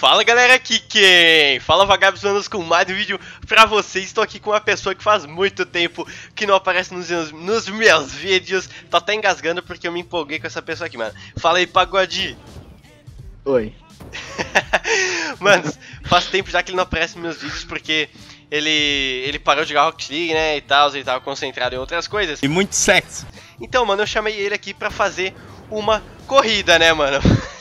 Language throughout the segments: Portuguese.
Fala galera, aqui quem? Fala vagabundos com mais um vídeo pra vocês. Estou aqui com uma pessoa que faz muito tempo que não aparece nos meus vídeos. Tô até engasgando porque eu me empolguei com essa pessoa aqui, mano. Fala aí, Pagode. Oi. Mano, faz tempo já que ele não aparece nos meus vídeos porque ele parou de jogar Rocket League, né, e tal. Ele tava concentrado em outras coisas. E muito sexo. Então, mano, eu chamei ele aqui pra fazer uma corrida, né, mano?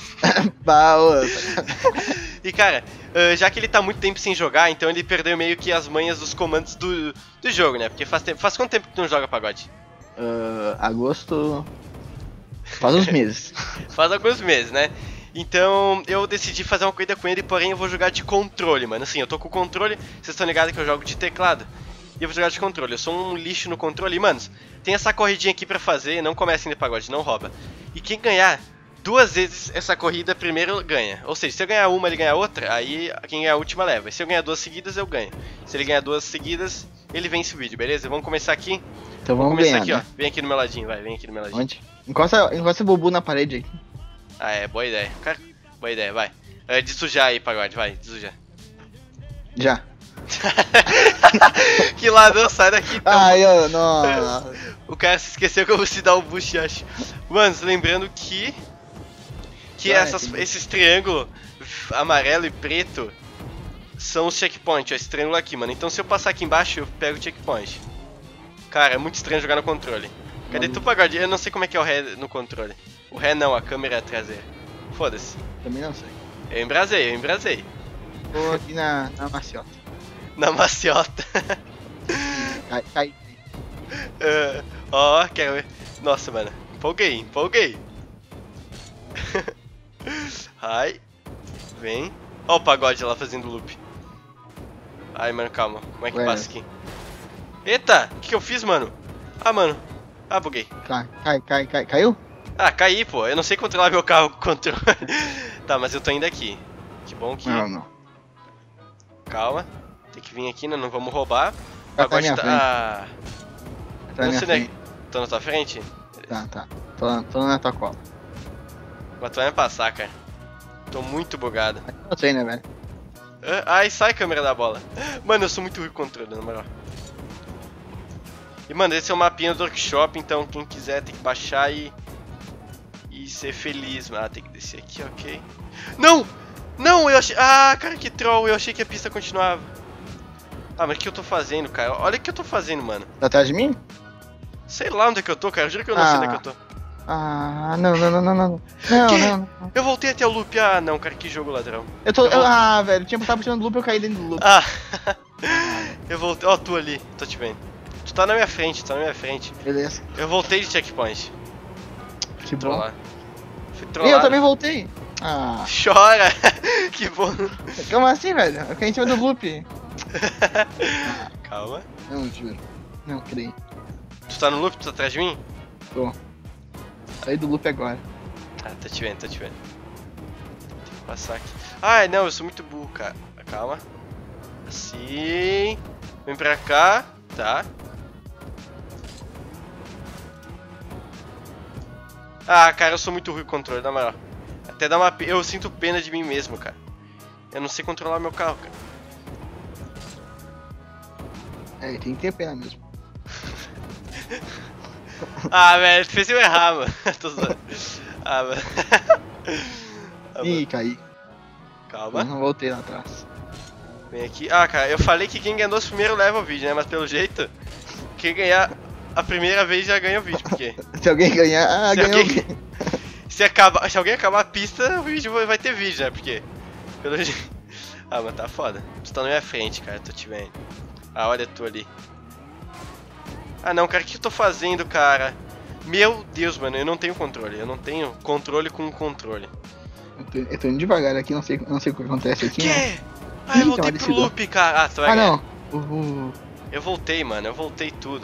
E cara, já que ele tá muito tempo sem jogar, então ele perdeu meio que as manhas dos comandos do jogo, né? Porque faz quanto tempo que tu não joga, Pagode? Agosto. Faz uns meses. Faz alguns meses, né? Então eu decidi fazer uma corrida com ele, porém eu vou jogar de controle, mano. Assim, eu tô com o controle, vocês estão ligados que eu jogo de teclado. E eu vou jogar de controle, eu sou um lixo no controle. E, manos, tem essa corridinha aqui pra fazer, não comecem de Pagode, não rouba. E quem ganhar duas vezes essa corrida, primeiro ganha. Ou seja, se eu ganhar uma, ele ganha outra, aí quem ganhar a última leva. E se eu ganhar duas seguidas, eu ganho. Se ele ganhar duas seguidas, ele vence o vídeo, beleza? Vamos começar aqui. Então vamos começar ganhar, aqui, né? ó. Vem aqui no meu ladinho, vai, vem aqui no meu ladinho. Onde? Encosta o bubu na parede aí. Ah, é, boa ideia. Cara, boa ideia, vai. De sujar aí, Pagode, vai, de sujar. Já. Que ladrão, sai daqui. Então. Ai, eu não. O cara se esqueceu que eu vou te dar o boost, acho. Mano, lembrando que esses triângulos amarelo e preto são os checkpoints, ó, esse triângulo aqui, mano. Então se eu passar aqui embaixo, eu pego o checkpoint. Cara, é muito estranho jogar no controle. Cadê tu, Pagode? Eu não sei como é que é o ré no controle. O ré não, a câmera é traseira. Foda-se. Também não sei. Eu embrasei. Tô aqui na maciota. Na maciota. Cai. Ó, quero ver. Nossa, mano. Empolguei. Ai. Vem. Ó o Pagode lá fazendo loop. Ai, mano, calma. Como é que passa aqui? Eita! O que eu fiz, mano? Ah, mano. Ah, buguei. Cai. Caiu? Ah, caí, pô. Eu não sei controlar meu carro com controle. Tá, mas eu tô indo aqui. Que bom que... Não. Calma. Tem que vir aqui, né? Não vamos roubar. O Tá Pagode na minha tá... Tá na minha frente. Tô na tua frente? Tá. Tô na tua cola. Mas tu vai me passar, cara. Tô muito bugado. Eu sei, né, velho? Ai, sai a câmera da bola. Mano, eu sou muito ruim com controle, na moral. E, mano, esse é o mapinha do workshop, então quem quiser tem que baixar e ser feliz. Ah, tem que descer aqui, ok. Não, eu achei... Ah, cara, que troll. Eu achei que a pista continuava. Ah, mas o que eu tô fazendo, cara? Olha o que eu tô fazendo, mano. Tá atrás de mim? Sei lá onde é que eu tô, cara. Juro que eu não sei onde é que eu tô. Ah, não. Não. Eu voltei até o loop. Ah, não, cara, que jogo ladrão. Velho, tinha botado puxando do loop, eu caí dentro do loop. Ah, eu voltei. Ó, tu ali, tô te vendo. Tu tá na minha frente, Beleza. Eu voltei de checkpoint. Que bom. Fui E trollado. eu também voltei. Ah. Chora! Que bom. Como assim, velho? Eu caí em cima do loop. Calma. Não, juro. Não, creio. Tu tá no loop? Tu tá atrás de mim? Tô. Saí do loop agora. Ah, tô te vendo. Tem que passar aqui. Ai, não, eu sou muito burro, cara. Calma. Assim. Vem pra cá. Tá. Ah, cara, eu sou muito ruim com controle, na moral. Até dá uma... Eu sinto pena de mim mesmo, cara. Eu não sei controlar meu carro, cara. É, tem que ter pena mesmo. Ah, velho, tu fez eu errar, mano. Tô zoando. Ah, mano. Ih, caí. Calma. Eu não voltei lá atrás. Vem aqui. Ah, cara, eu falei que quem ganhou os primeiros leva o vídeo, né? Mas pelo jeito, quem ganhar a primeira vez já ganha o vídeo, porque... Se alguém ganhar, ganhou. Se alguém acabar a pista, o vídeo vai ter vídeo, né? Porque... Pelo jeito... Ah, mas tá foda. Tu tá na minha frente, cara, tô te vendo. Ah, olha tu ali. Ah, não, cara, o que eu tô fazendo, cara? Meu Deus, mano, eu não tenho controle. Eu não tenho controle com controle. Eu tô indo devagar aqui, não sei o que acontece aqui. Que? Ah, eu voltei pro loop, cara. Ah, tu vai ganhar. Não. Eu voltei, mano, eu voltei tudo.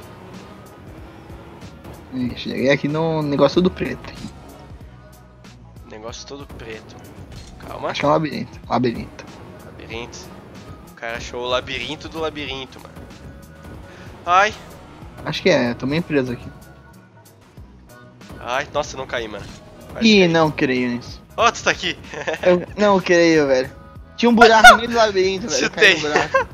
Cheguei aqui no negócio todo preto. Negócio todo preto. Calma. Acho que é um labirinto. Labirinto. O cara achou o labirinto do labirinto, mano. Ai. Acho que é, tô meio preso aqui. Ai, nossa, não caí, mano. Ih, não creio nisso. Ó, tu tá aqui. Eu não creio, velho. Tinha um buraco no meio do labirinto, velho. Eu caí no Chutei. buraco.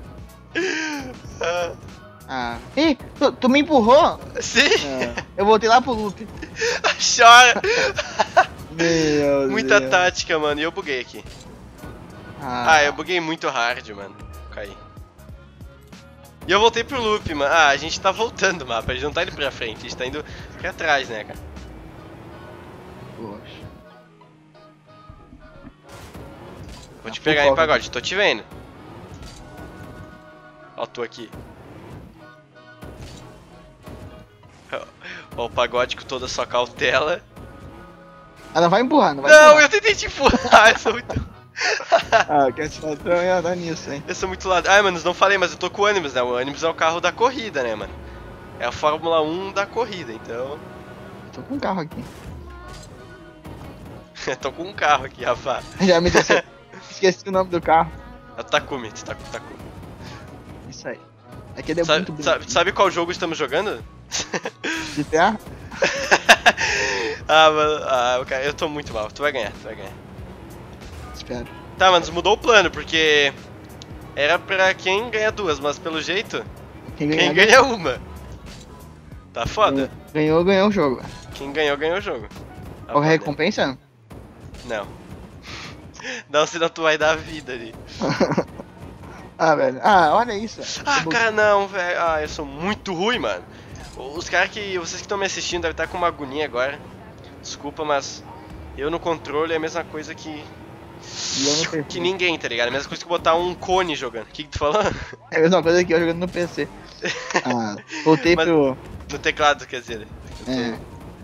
Ah. Ih, tu me empurrou? Sim! Eu voltei lá pro loop. Chora! Meu Muita Deus. tática, mano. E eu buguei aqui. Eu buguei muito hard, mano. Caí. E eu voltei pro loop, mano. A gente tá voltando o mapa. A gente não tá indo pra frente. A gente tá indo pra trás, né, cara? Poxa. Vou te pegar, hein, Pagode. Tô te vendo. Ó, tô aqui. Ó, o Pagode com toda a sua cautela. Não vai empurrar, não vai Não, empurrar. eu tentei te empurrar. Eu sou muito... Quer te dar nisso, hein? Eu sou muito lado. Mano, não falei, mas eu tô com o Animus, né? O Animus é o carro da corrida, né, mano? É a Fórmula 1 da corrida, então... Tô com um carro aqui. Tô com um carro aqui, Rafa. Já me disse. Esqueci o nome do carro. É o Takumi, Takumi. Isso aí. Aqui é muito bonito. Sabe qual jogo estamos jogando? GTA? Mano, cara, eu tô muito mal. Tu vai ganhar. Espero. Tá, mas mudou o plano, porque era pra quem ganha duas, mas pelo jeito, quem ganha uma. Tá foda. Ganhou o jogo. Quem ganhou o jogo. O recompensa? Não. Não, senão tu vai dar a vida ali. Velho. Olha isso. Cara, não, velho. Eu sou muito ruim, mano. Os caras vocês que estão me assistindo devem estar com uma agonia agora. Desculpa, mas eu no controle é a mesma coisa que ninguém, tá ligado? É a mesma coisa que botar um cone jogando. O que tu falou? É a mesma coisa que eu jogando no PC. Voltei pro... No teclado, quer dizer. Velho.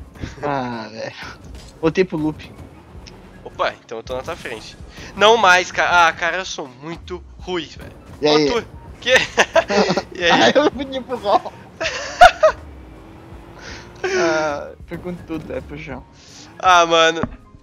Voltei pro loop. Opa, então eu tô na tua frente. Não mais, cara. Cara, eu sou muito ruim, velho. E aí? Tu? Que? E aí? Eu fui de empurrão. Foi com tudo, pro chão. Mano.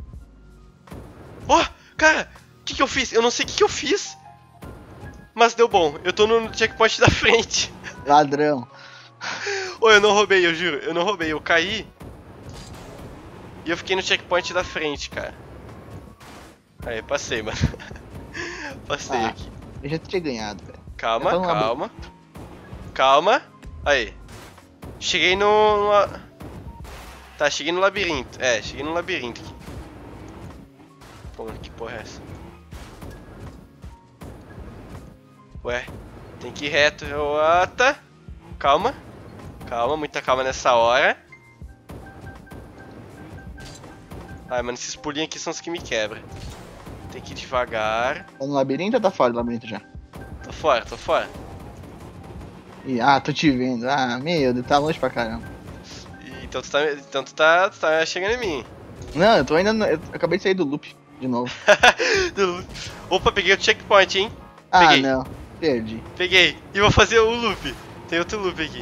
Cara, o que eu fiz? Eu não sei o que eu fiz. Mas deu bom. Eu tô no checkpoint da frente. Ladrão. Eu não roubei, eu juro. Eu não roubei. Eu caí. E eu fiquei no checkpoint da frente, cara. Aí, passei, mano. Passei aqui. Eu já tinha ganhado, velho. Calma. Aí. Cheguei no... Tá, cheguei no labirinto. Cheguei no labirinto aqui. Pô, que porra é essa? Ué, tem que ir reto. Tá. Calma, muita calma nessa hora. Mano, esses pulinhos aqui são os que me quebram. Tem que ir devagar. Tá no labirinto ou tá fora do labirinto já? Tô fora. Tô te vendo. Meu Deus, tá longe pra caramba. Então tu tá chegando em mim. Não, eu tô ainda. Eu acabei de sair do loop de novo. Opa, peguei o checkpoint, hein? Peguei. Não, perdi. Peguei. E vou fazer o loop. Tem outro loop aqui.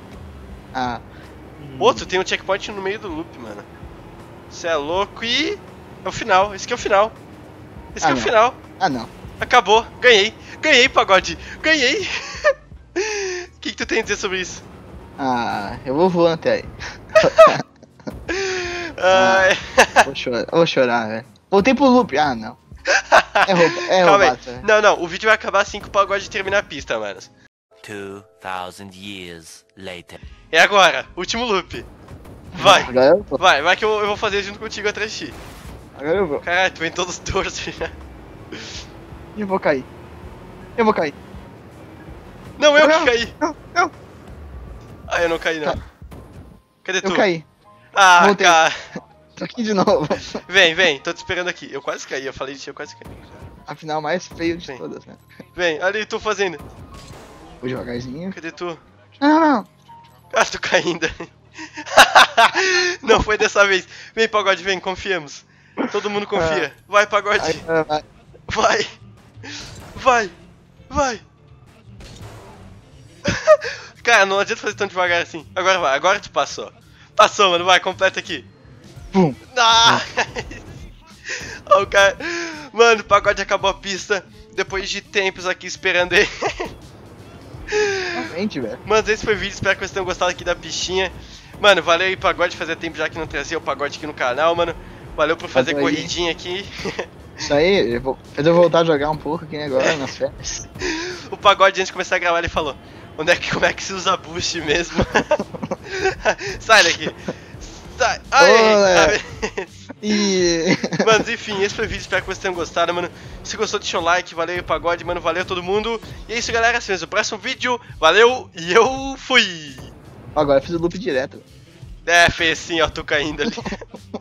Outro, tem um checkpoint no meio do loop, mano. Você é louco e... É o final, esse aqui é o final. Esse aqui é o final. Não. Acabou, ganhei, Pagode. Ganhei. O que tu tem a dizer sobre isso? Eu vou voando até aí. Vou chorar, velho. Voltei pro loop. Não. É roubado. Não, o vídeo vai acabar assim que o Pagode terminar a pista, mano. 2000 years later. É agora, último loop. Vai, Agora eu vou. vai que eu vou fazer junto contigo atrás de ti. Agora eu vou. Caralho, tu vem todos tortos já. Eu vou cair. Não, eu que caí. Não. Eu não caí, não. Cadê tu? Eu caí. Voltei. Cara. Tô aqui de novo. Vem, tô te esperando aqui. Eu quase caí, eu falei de ti, eu quase caí. A final mais feio de todas, né? Vem, ali, tu fazendo. Vou devagarzinho. Cadê tu? Não. Tô caindo. Não foi dessa vez. Vem, Pagode, vem, confiemos. Todo mundo confia. Vai, Pagode. Vai. Cara, não adianta fazer tão devagar assim. Agora vai, agora tu passou. Passou, mano, vai, completa aqui. Pum. O cara... Mano, o Pagode acabou a pista. Depois de tempos aqui esperando ele. Realmente, velho. Mano, esse foi o vídeo, espero que vocês tenham gostado aqui da pistinha. Mano, valeu aí, Pagode, fazia tempo já que não trazia o Pagode aqui no canal, mano. Valeu por fazer corridinha aqui. Isso aí, fez eu voltar a jogar um pouco aqui agora, nas férias. O Pagode, antes de começar a gravar, ele falou: como é que se usa boost mesmo? Sai daqui. Sai. Ai, E... Mano, enfim, esse foi o vídeo, espero que vocês tenham gostado, mano. Se gostou, deixa um like, valeu Pagode, mano, valeu todo mundo. E é isso, galera, assim mesmo, o próximo vídeo, valeu e eu fui! Agora eu fiz o loop direto. É, fez assim, ó, tô caindo ali.